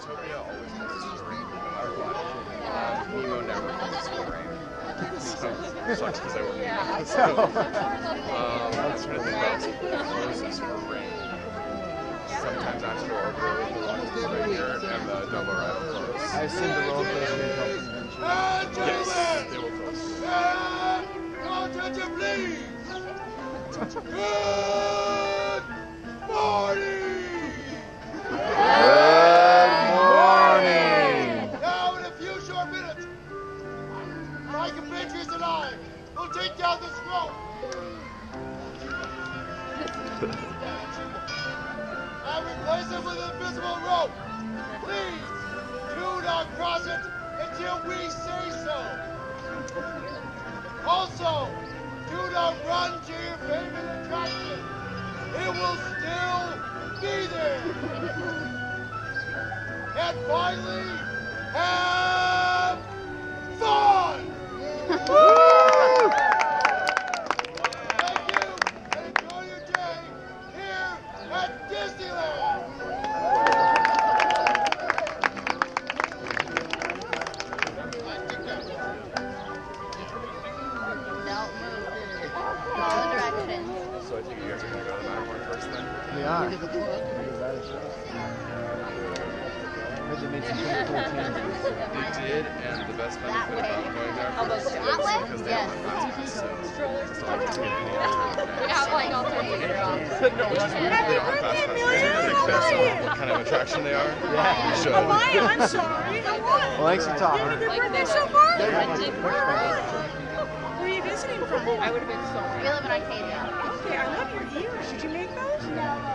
Zootopia always has a story, no matter what. Nemo never has a story. So, it sucks because I work in Nemo. So, I'm trying to think about poses for rain. Sometimes extraordinarily for one right here, and the double rival close. I've seen the roller coaster in California. Yes, they will close. Your attention, please! Good morning! Good morning! Now, in a few short minutes, my compatriots and I will take down this rope and replace it with an invisible rope. Please do not cross it until we say so. Also, do not run to your favorite attraction. It will still be there. And finally, have fun! Thank you, and enjoy your day here at Disneyland. Follow directions. So I think you guys are going to go to the Matterhorn first then? We are. Imagine made some really cool teams. They did, and the best benefit about going there for this is because they don't have fast pass, so it's not like it's getting any We have like all sorts of No, they don't have fast pass. What kind of attraction they are? Yeah. You should. I'm sorry. I won. Well, thanks for talking. Good birthday so far? Yeah. Where are you visiting from? I would have been so We live in Arcadia. Okay, I love your ears. Did you make those?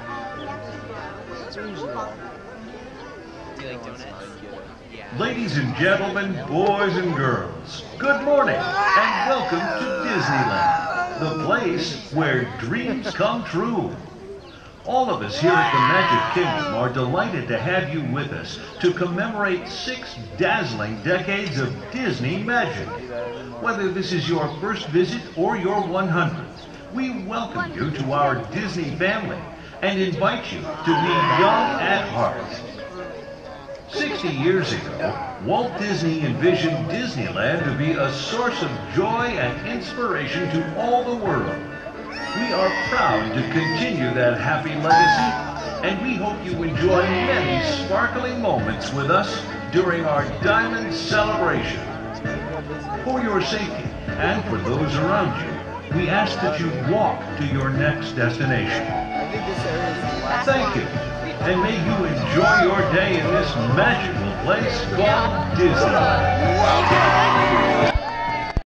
It's usually. Do you like donuts? Yeah. Ladies and gentlemen, boys and girls, good morning and welcome to Disneyland, the place where dreams come true. All of us here at the Magic Kingdom are delighted to have you with us to commemorate 6 dazzling decades of Disney magic. Whether this is your first visit or your 100th, we welcome you to our Disney family and invite you to be young at heart. 60 years ago, Walt Disney envisioned Disneyland to be a source of joy and inspiration to all the world. We are proud to continue that happy legacy, and we hope you enjoy many sparkling moments with us during our Diamond Celebration. For your safety and for those around you, we ask that you walk to your next destination. I think this area is the last Thank you, and may you enjoy your day in this magical place called Disneyland. Welcome!